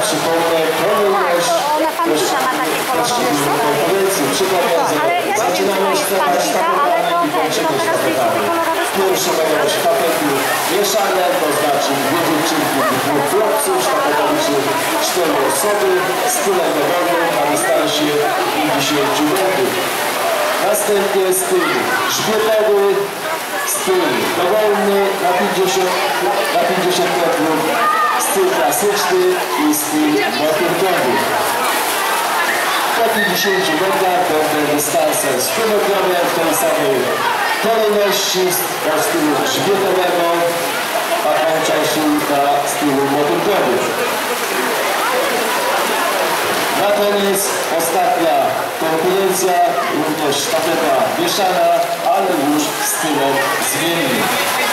przypomnę kolejność poszczególnych konkurencji. Przypominam, zaczynamy sztabać pierwszy będą sztafety mieszane, to znaczy dwie dziewczynki i dwóch chłopców. Sztafeta liczy 4 osoby z tylem dowolnym na dystansie 50 metrów. Następnie styl grzbietowy, styl dowolny na 50 metrów, styl klasyczny i styl motylkowy. Po 50 metrach będą dystanse z kilogramem w tej samej kolejności do stylu grzbietowego, a kończą się na stylu motylkowym. Na koniec ostatnia konkurencja, również sztafeta mieszana, ale już stylem zmiennym.